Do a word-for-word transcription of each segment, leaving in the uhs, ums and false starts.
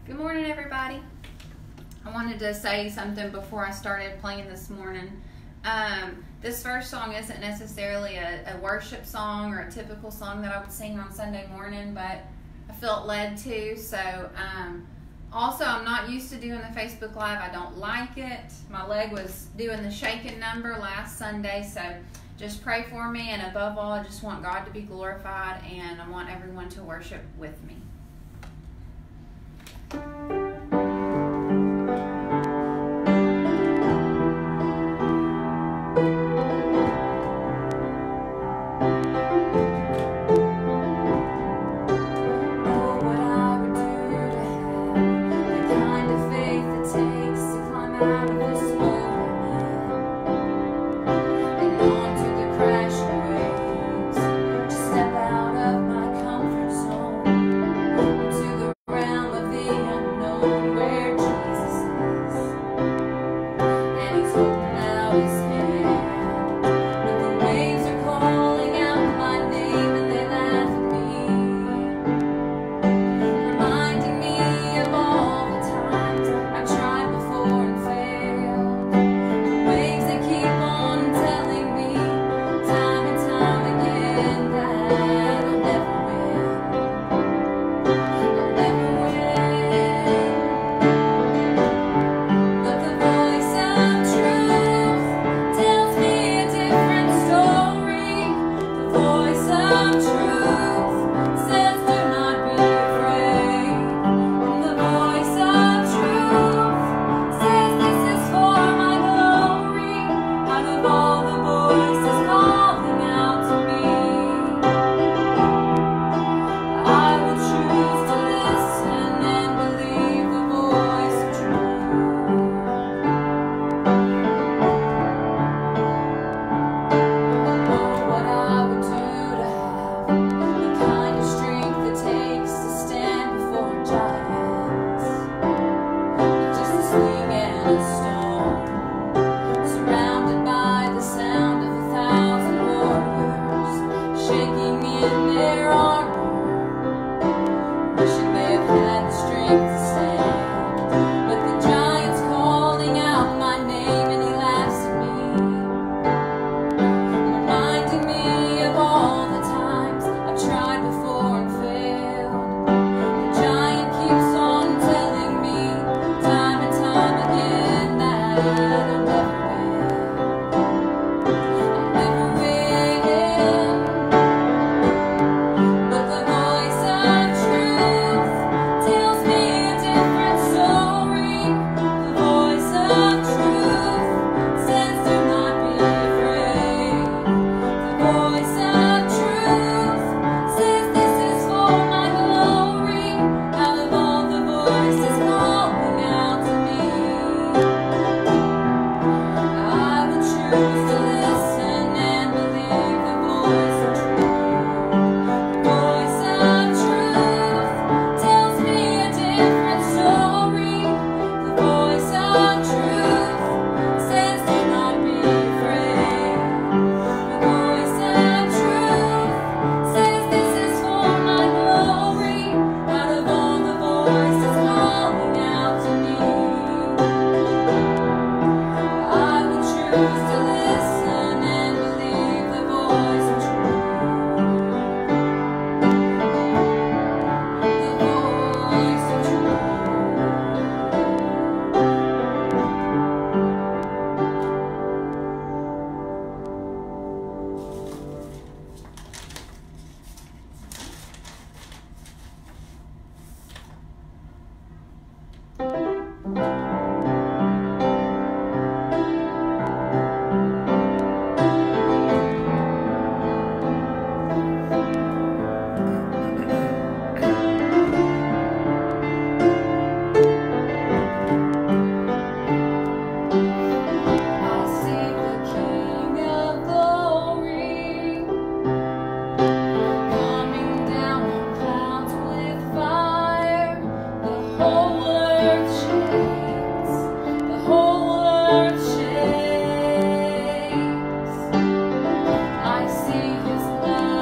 Good morning, everybody. I wanted to say something before I started playing this morning. Um, this first song isn't necessarily a, a worship song or a typical song that I would sing on Sunday morning, but I felt led to. So, um, also, I'm not used to doing the Facebook Live. I don't like it. My leg was doing the shaking number last Sunday, so just pray for me. And above all, I just want God to be glorified, and I want everyone to worship with me.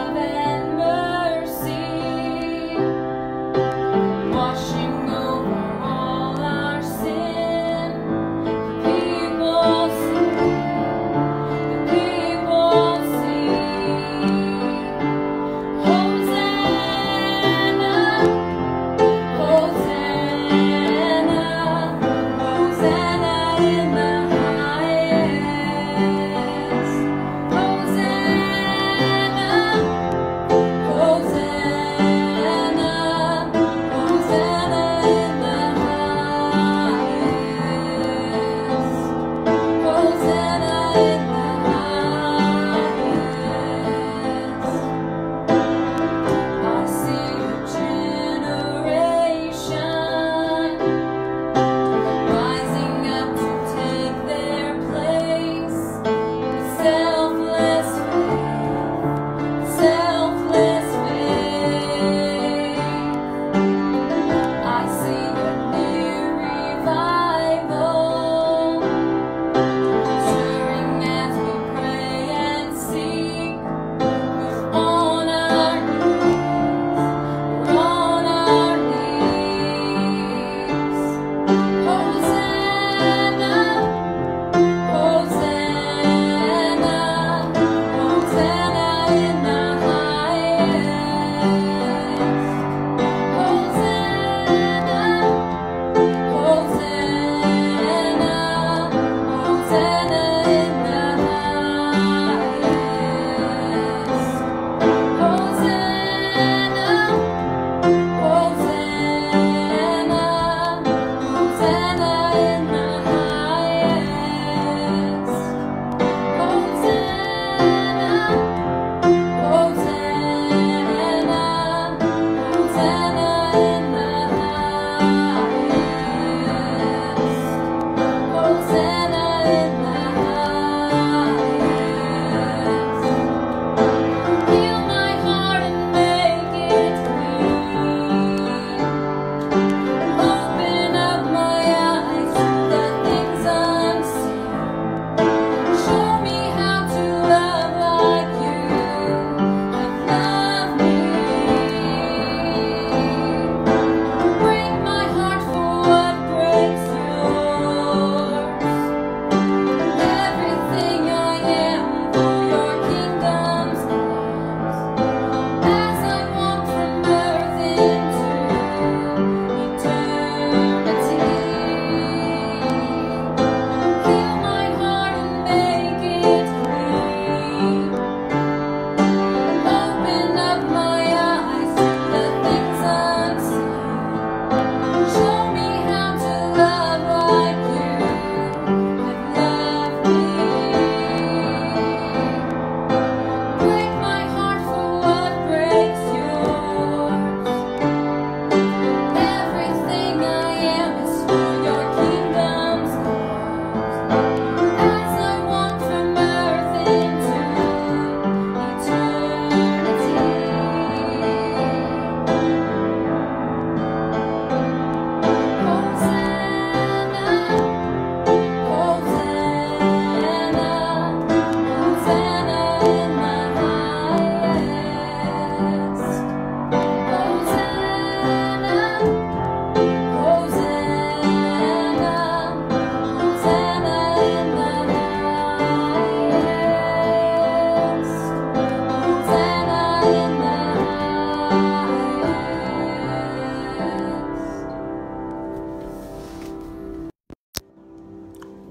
Washing over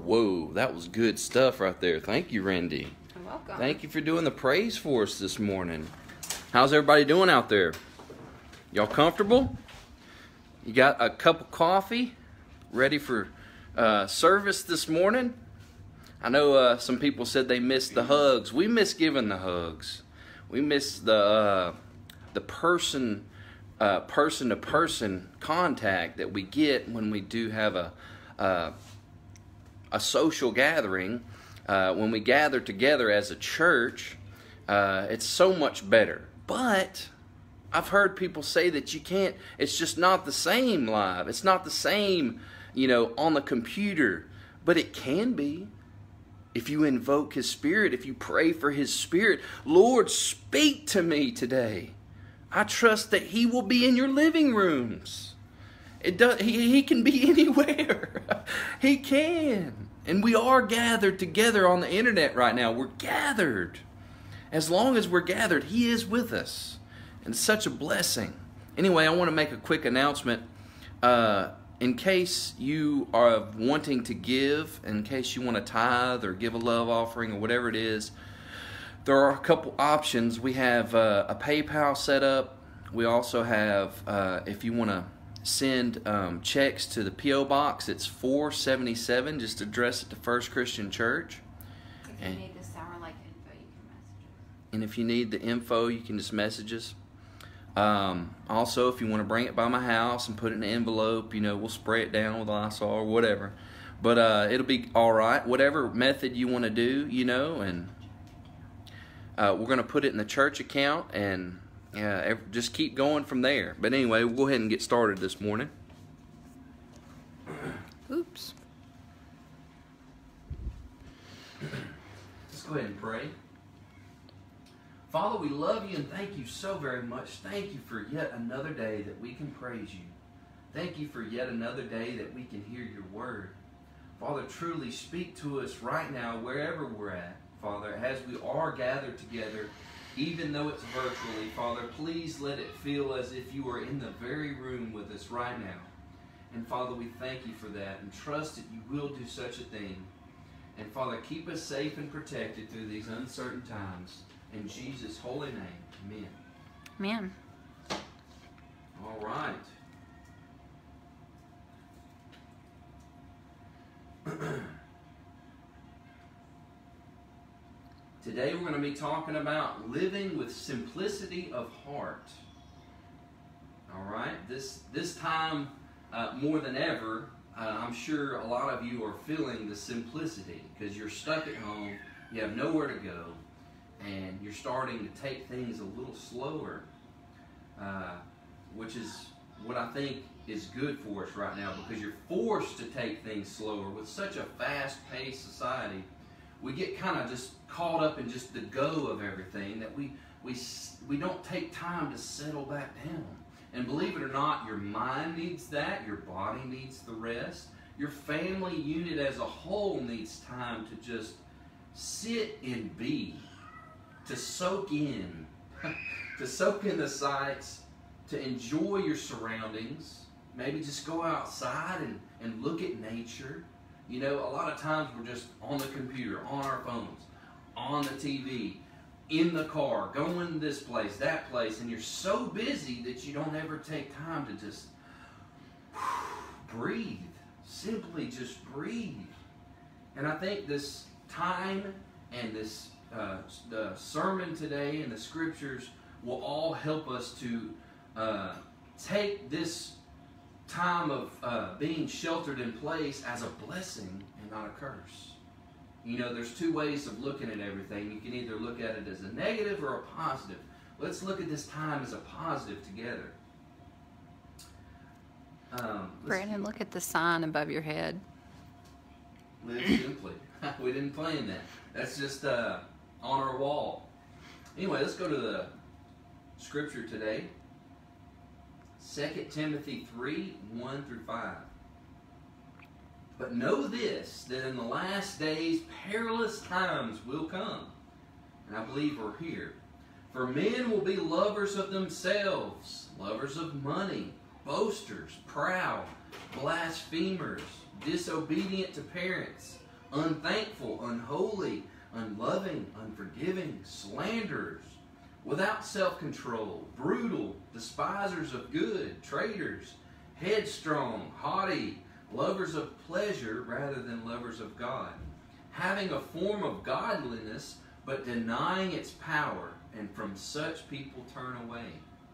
Whoa, that was good stuff right there. Thank you, Randy. You're welcome. Thank you for doing the praise for us this morning. How's everybody doing out there? Y'all comfortable? You got a cup of coffee ready for uh, service this morning? I know uh, some people said they missed the hugs. We miss giving the hugs. We miss the uh, the person uh, person to person contact that we get when we do have a uh, a social gathering. Uh, when we gather together as a church, uh, it's so much better. But I've heard people say that you can't. It's just not the same live. It's not the same, you know, on the computer. But it can be. If you invoke His Spirit, if you pray for His Spirit, Lord, speak to me today. I trust that He will be in your living rooms. It does. He, he can be anywhere. He can. And we are gathered together on the internet right now. We're gathered. As long as we're gathered, He is with us. And it's such a blessing. Anyway, I want to make a quick announcement. Uh... In case you are wanting to give, in case you want to tithe or give a love offering or whatever it is, there are a couple options. We have uh, a PayPal set up. We also have, uh, if you want to send um, checks to the P O Box, it's four seventy-seven. Just address it to First Christian Church. If you and, need the Sour Lake info, you can message us. And if you need the info, you can just message us. Um, also, if you want to bring it by my house and put it in an envelope, you know, we'll spray it down with Lysol or whatever. But uh, it'll be all right. Whatever method you want to do, you know, and uh, we're going to put it in the church account and uh, just keep going from there. But anyway, we'll go ahead and get started this morning. Oops. Let's go ahead and pray. Father, we love you and thank you so very much. Thank you for yet another day that we can praise you. Thank you for yet another day that we can hear your word. Father, truly speak to us right now wherever we're at. Father, as we are gathered together, even though it's virtually, Father, please let it feel as if you are in the very room with us right now. And Father, we thank you for that and trust that you will do such a thing. And Father, keep us safe and protected through these uncertain times. In Jesus' holy name, amen. Amen. All right. Today we're going to be talking about living with simplicity of heart. All right. This this time uh, more than ever, uh, I'm sure a lot of you are feeling the simplicity because you're stuck at home. You have nowhere to go. And you're starting to take things a little slower, uh, which is what I think is good for us right now because you're forced to take things slower. With such a fast-paced society, we get kind of just caught up in just the go of everything that we, we, we don't take time to settle back down. And believe it or not, your mind needs that, your body needs the rest, your family unit as a whole needs time to just sit and be. To soak in, to soak in the sights, to enjoy your surroundings, maybe just go outside and, and look at nature. You know, a lot of times we're just on the computer, on our phones, on the T V, in the car, going this place, that place, and you're so busy that you don't ever take time to just breathe, simply just breathe. And I think this time and this Uh, the sermon today and the scriptures will all help us to uh, take this time of uh, being sheltered in place as a blessing and not a curse. You know, there's two ways of looking at everything. You can either look at it as a negative or a positive. Let's look at this time as a positive together. Um, Brandon, look at the sign above your head. Live simply. We didn't plan that. That's just uh, on our wall. Anyway, let's go to the scripture today. Second Timothy three, one through five. But know this, that in the last days perilous times will come. And I believe we're here. For men will be lovers of themselves, lovers of money, boasters, proud, blasphemers, disobedient to parents, unthankful, unholy, unloving, unforgiving, slanderers, without self-control, brutal, despisers of good, traitors, headstrong, haughty, lovers of pleasure rather than lovers of God, having a form of godliness but denying its power, and from such people turn away.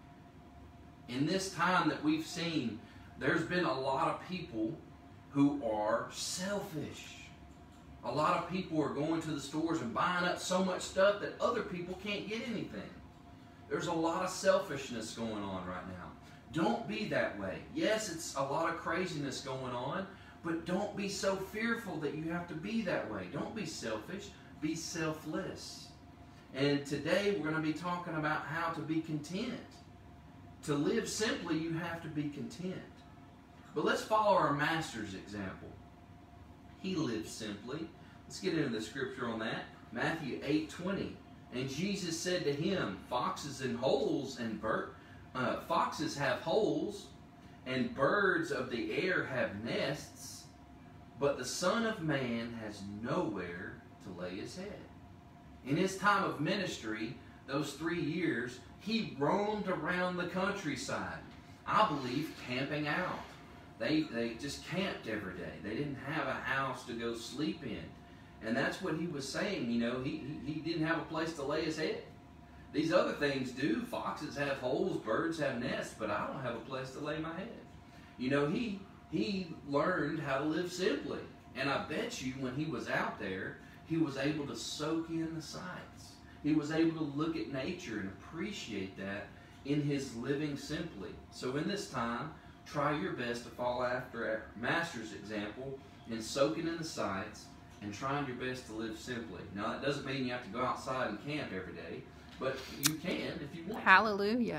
In this time that we've seen, there's been a lot of people who are selfish. A lot of people are going to the stores and buying up so much stuff that other people can't get anything. There's a lot of selfishness going on right now. Don't be that way. Yes, it's a lot of craziness going on, but don't be so fearful that you have to be that way. Don't be selfish. Be selfless. And today we're going to be talking about how to be content. To live simply, you have to be content. But let's follow our Master's example. He lived simply. Let's get into the scripture on that. Matthew eight twenty. And Jesus said to him, Foxes and holes and bird, uh, foxes have holes, and birds of the air have nests, but the Son of Man has nowhere to lay his head. In his time of ministry, those three years, he roamed around the countryside. I believe camping out. They, they just camped every day. They didn't have a house to go sleep in. And that's what he was saying, you know, he, he, he didn't have a place to lay his head. These other things do. Foxes have holes, birds have nests, but I don't have a place to lay my head. You know, he, he learned how to live simply. And I bet you when he was out there, he was able to soak in the sights. He was able to look at nature and appreciate that in his living simply. So in this time, try your best to follow after our Master's example in soaking in the sights and trying your best to live simply. Now, that doesn't mean you have to go outside and camp every day, but you can if you want. Hallelujah.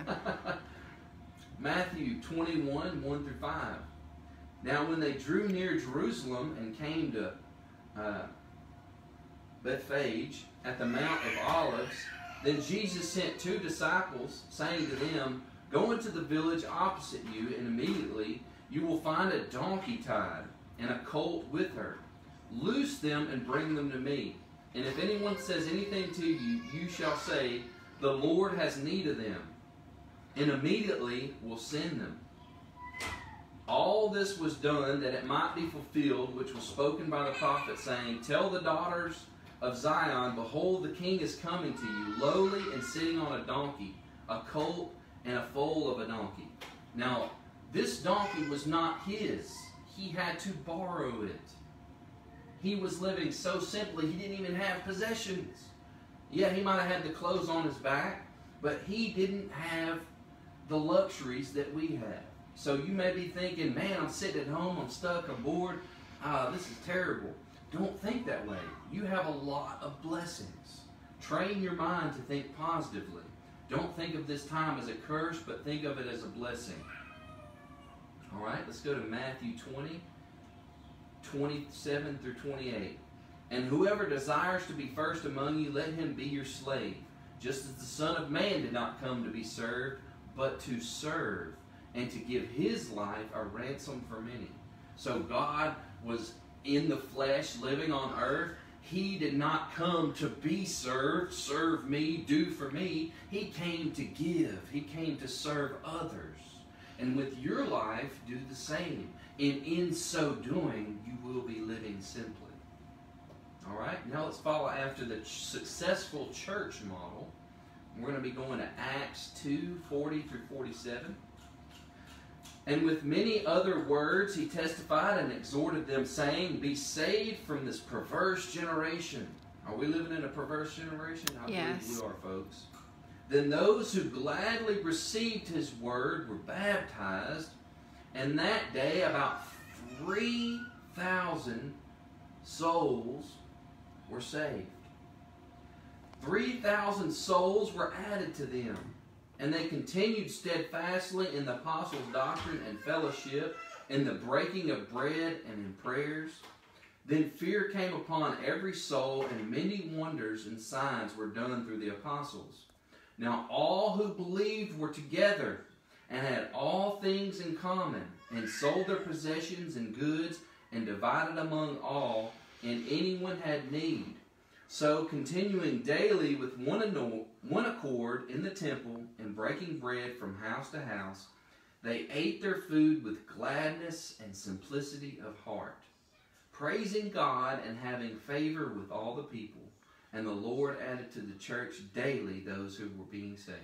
Matthew twenty-one, one through five. Now, when they drew near Jerusalem and came to uh, Bethphage at the Mount of Olives, then Jesus sent two disciples, saying to them, Go into the village opposite you, and immediately you will find a donkey tied and a colt with her. Loose them and bring them to me. And if anyone says anything to you, you shall say, The Lord has need of them, and immediately will send them. All this was done that it might be fulfilled, which was spoken by the prophet, saying, Tell the daughters of Zion, Behold, the king is coming to you, lowly and sitting on a donkey, a colt and a foal of a donkey. Now, this donkey was not his. He had to borrow it. He was living so simply, he didn't even have possessions. Yeah, he might have had the clothes on his back, but he didn't have the luxuries that we have. So you may be thinking, man, I'm sitting at home, I'm stuck, I'm bored. Ah, this is terrible. Don't think that way. You have a lot of blessings. Train your mind to think positively. Don't think of this time as a curse, but think of it as a blessing. All right, let's go to Matthew twenty, twenty-seven through twenty-eight. And whoever desires to be first among you, let him be your slave, just as the Son of Man did not come to be served, but to serve, and to give his life a ransom for many. So God was in the flesh, living on earth. He did not come to be served, serve me, do for me. He came to give. He came to serve others. And with your life, do the same. And in so doing, you will be living simply. All right, now let's follow after the successful church model. We're going to be going to Acts two, forty through forty-seven. And with many other words he testified and exhorted them, saying, Be saved from this perverse generation. Are we living in a perverse generation? I Yes. believe we are, folks. Then those who gladly received his word were baptized, and that day about three thousand souls were saved. three thousand souls were added to them. And they continued steadfastly in the apostles' doctrine and fellowship, in the breaking of bread and in prayers. Then fear came upon every soul, and many wonders and signs were done through the apostles. Now all who believed were together, and had all things in common, and sold their possessions and goods, and divided among all and anyone had need. So, continuing daily with one, anno- one accord in the temple and breaking bread from house to house, they ate their food with gladness and simplicity of heart, praising God and having favor with all the people. And the Lord added to the church daily those who were being saved.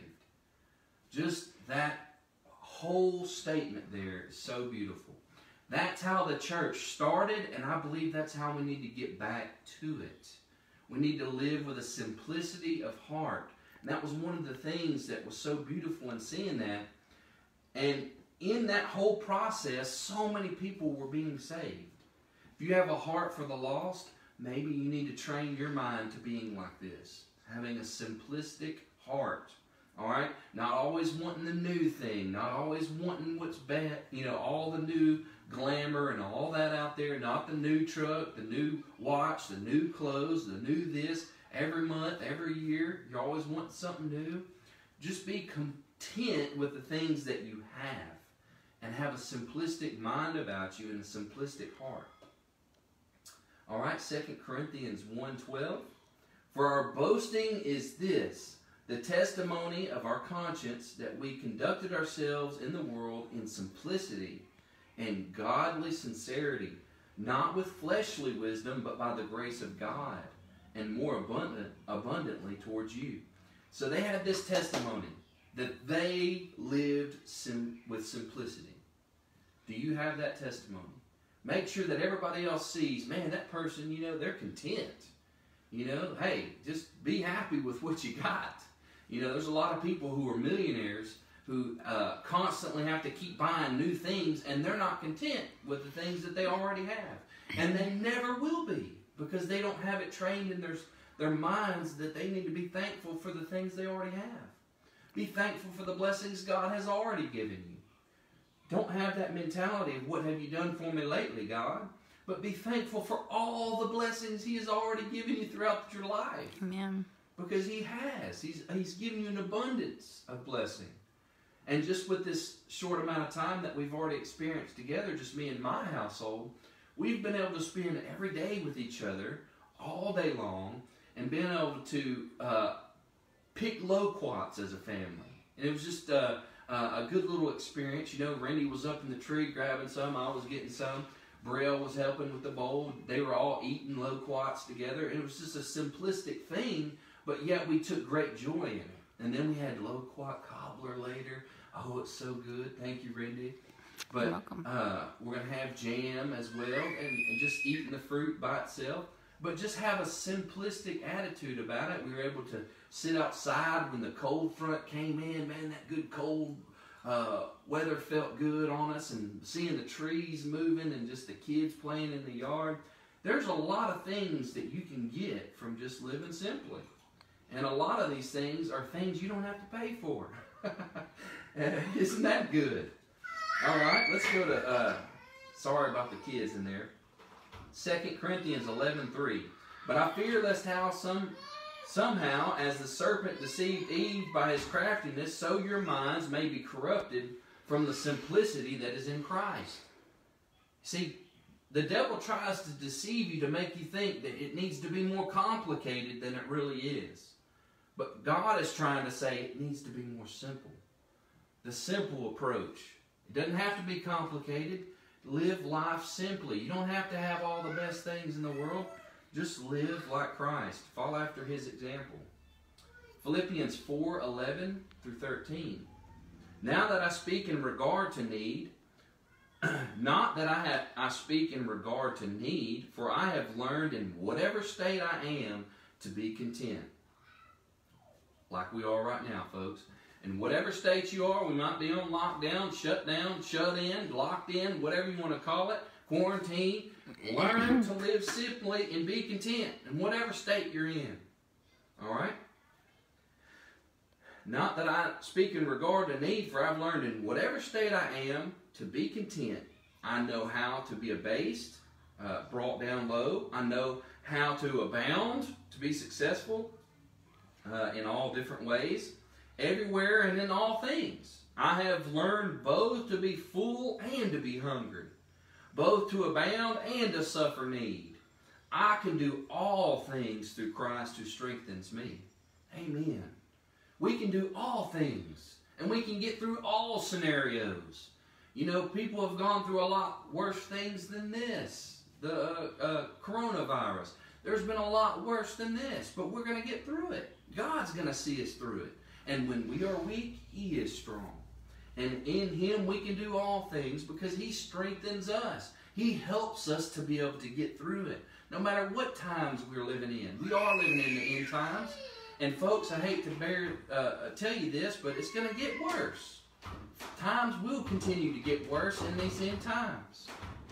Just that whole statement there is so beautiful. That's how the church started, and I believe that's how we need to get back to it. We need to live with a simplicity of heart. And that was one of the things that was so beautiful in seeing that. And in that whole process, so many people were being saved. If you have a heart for the lost, maybe you need to train your mind to being like this. Having a simplistic heart. All right? Not always wanting the new thing. Not always wanting what's bad. You know, all the new glamour and all that out there. Not the new truck, the new watch, the new clothes, the new this. Every month, every year, you always want something new. Just be content with the things that you have. And have a simplistic mind about you and a simplistic heart. All right, Second Corinthians one twelve. For our boasting is this, the testimony of our conscience, that we conducted ourselves in the world in simplicity and godly sincerity, not with fleshly wisdom, but by the grace of God, and more abundant, abundantly towards you. So they had this testimony that they lived sim- with simplicity. Do you have that testimony? Make sure that everybody else sees, man, that person, you know, they're content. You know, hey, just be happy with what you got. You know, there's a lot of people who are millionaires who uh, constantly have to keep buying new things, and they're not content with the things that they already have. And they never will be, because they don't have it trained in their, their minds that they need to be thankful for the things they already have. Be thankful for the blessings God has already given you. Don't have that mentality of what have you done for me lately, God? But be thankful for all the blessings He has already given you throughout your life. Amen. Because He has. He's, he's given you an abundance of blessing. And just with this short amount of time that we've already experienced together, just me and my household, we've been able to spend every day with each other, all day long, and been able to uh, pick loquats as a family. And it was just uh, uh, a good little experience. You know, Randy was up in the tree grabbing some. I was getting some. Braille was helping with the bowl. They were all eating loquats together. And it was just a simplistic thing, but yet we took great joy in it. And then we had loquat cobbler later. Oh, it's so good. Thank you, Randy. But You're welcome. Uh, we're going to have jam as well, and, and just eating the fruit by itself. But just have a simplistic attitude about it. We were able to sit outside when the cold front came in. Man, that good cold uh, weather felt good on us, and seeing the trees moving and just the kids playing in the yard. There's a lot of things that you can get from just living simply. And a lot of these things are things you don't have to pay for. Isn't that good? All right, let's go to, uh, sorry about the kids in there. Second Corinthians eleven three. But I fear lest how some, somehow, as the serpent deceived Eve by his craftiness, so your minds may be corrupted from the simplicity that is in Christ. See, the devil tries to deceive you to make you think that it needs to be more complicated than it really is. But God is trying to say it needs to be more simple. The simple approach. It doesn't have to be complicated. Live life simply. You don't have to have all the best things in the world. Just live like Christ. Follow after His example. Philippians four eleven through thirteen. Now that I speak in regard to need, not that I, have, I speak in regard to need, for I have learned in whatever state I am to be content. Like we are right now, folks. In whatever state you are, we might be on lockdown, shut down, shut in, locked in, whatever you want to call it, quarantine. Learn to live simply and be content in whatever state you're in. All right? Not that I speak in regard to need, for I've learned in whatever state I am to be content. I know how to be abased, uh, brought down low. I know how to abound, to be successful uh, in all different ways. Everywhere and in all things. I have learned both to be full and to be hungry, both to abound and to suffer need. I can do all things through Christ who strengthens me. Amen. We can do all things. And we can get through all scenarios. You know, people have gone through a lot worse things than this. The uh, uh, coronavirus. There's been a lot worse than this. But we're going to get through it. God's going to see us through it. And when we are weak, He is strong. And in Him we can do all things because He strengthens us. He helps us to be able to get through it. No matter what times we're living in. We are living in the end times. And folks, I hate to bear, uh, tell you this, but it's going to get worse. Times will continue to get worse in these end times.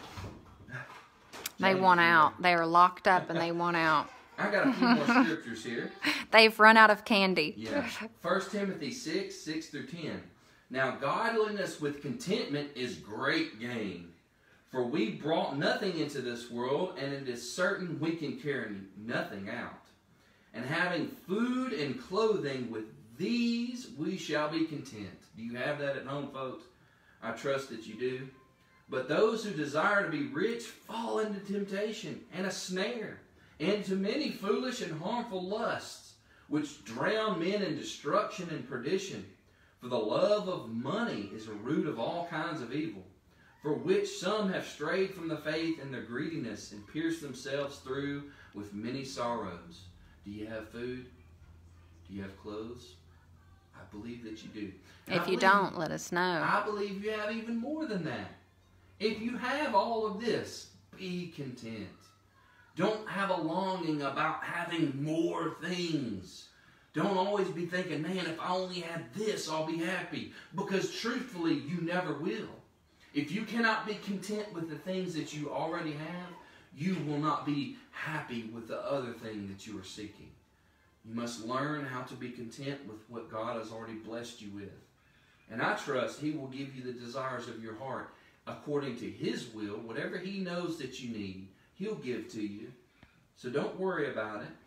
They want out. They are locked up and they want out. I got a few more scriptures here. They've run out of candy. Yeah. First Timothy six, six through ten. Now godliness with contentment is great gain. For we brought nothing into this world, and it is certain we can carry nothing out. And having food and clothing, with these we shall be content. Do you have that at home, folks? I trust that you do. But those who desire to be rich fall into temptation and a snare, and into many foolish and harmful lusts, which drown men in destruction and perdition. For the love of money is a root of all kinds of evil, for which some have strayed from the faith in their greediness and pierced themselves through with many sorrows. Do you have food? Do you have clothes? I believe that you do. And if you don't, let us know. I believe you have even more than that. If you have all of this, be content. Don't have a longing about having more things. Don't always be thinking, man, if I only had this, I'll be happy. Because truthfully, you never will. If you cannot be content with the things that you already have, you will not be happy with the other thing that you are seeking. You must learn how to be content with what God has already blessed you with. And I trust He will give you the desires of your heart according to His will. Whatever He knows that you need, He'll give to you. So don't worry about it.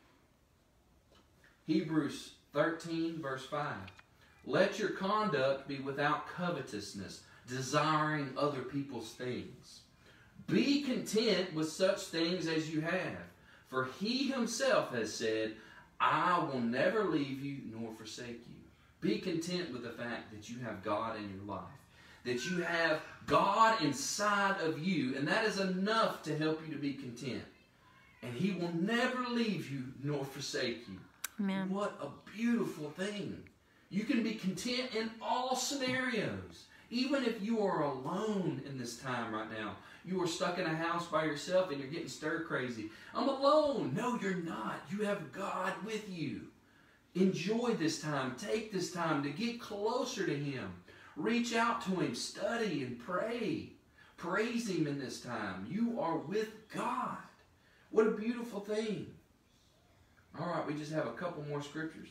Hebrews thirteen, verse five. Let your conduct be without covetousness, desiring other people's things. Be content with such things as you have. For He Himself has said, I will never leave you nor forsake you. Be content with the fact that you have God in your life. That you have God inside of you. And that is enough to help you to be content. And He will never leave you nor forsake you. Amen. What a beautiful thing. You can be content in all scenarios. Even if you are alone in this time right now. You are stuck in a house by yourself and you're getting stir crazy. I'm alone. No, you're not. You have God with you. Enjoy this time. Take this time to get closer to Him. Reach out to Him. Study and pray. Praise Him in this time. You are with God. What a beautiful thing. All right, we just have a couple more scriptures.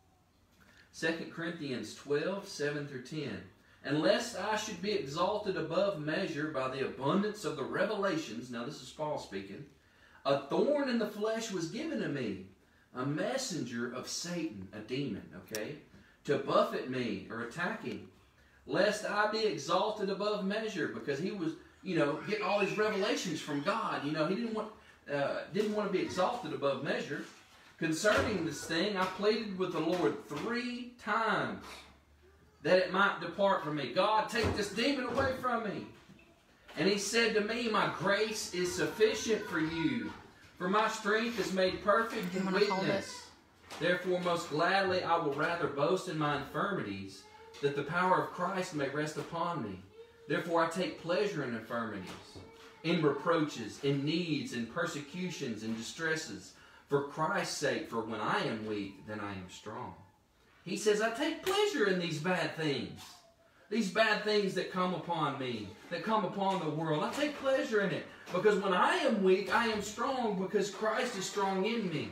Second Corinthians twelve, seven through ten. And lest I should be exalted above measure by the abundance of the revelations, now this is Paul speaking, a thorn in the flesh was given to me, a messenger of Satan, a demon, okay, to buffet me or attack him, lest I be exalted above measure, because he was, you know, getting all these revelations from God. You know, he didn't want, uh, didn't want to be exalted above measure. Concerning this thing, I pleaded with the Lord three times, that it might depart from me. God, take this demon away from me. And He said to me, my grace is sufficient for you, for my strength is made perfect in weakness. Therefore, most gladly I will rather boast in my infirmities, that the power of Christ may rest upon me. Therefore I take pleasure in infirmities, in reproaches, in needs, in persecutions, in distresses, for Christ's sake. For when I am weak, then I am strong. He says, I take pleasure in these bad things. These bad things that come upon me, that come upon the world. I take pleasure in it. Because when I am weak, I am strong, because Christ is strong in me.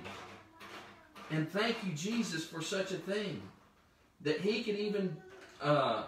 And thank you, Jesus, for such a thing. That He can even uh,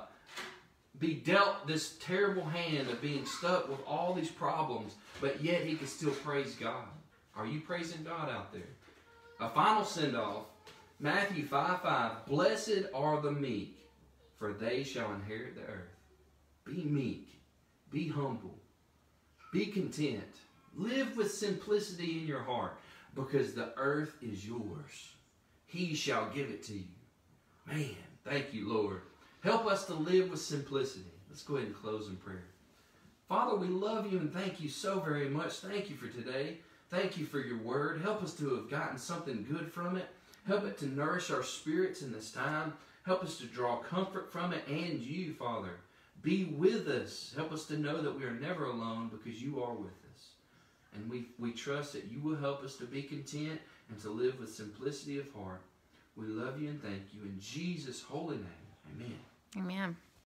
be dealt this terrible hand of being stuck with all these problems, but yet He can still praise God. Are you praising God out there? A final send-off. Matthew five five, blessed are the meek, for they shall inherit the earth. Be meek. Be humble. Be content. Live with simplicity in your heart, because the earth is yours. He shall give it to you. Man, thank you, Lord. Help us to live with simplicity. Let's go ahead and close in prayer. Father, we love you and thank you so very much. Thank you for today. Thank you for your word. Help us to have gotten something good from it. Help it to nourish our spirits in this time. Help us to draw comfort from it, and you, Father. Be with us. Help us to know that we are never alone, because you are with us. And we, we trust that you will help us to be content and to live with simplicity of heart. We love you and thank you. In Jesus' holy name, amen. Amen.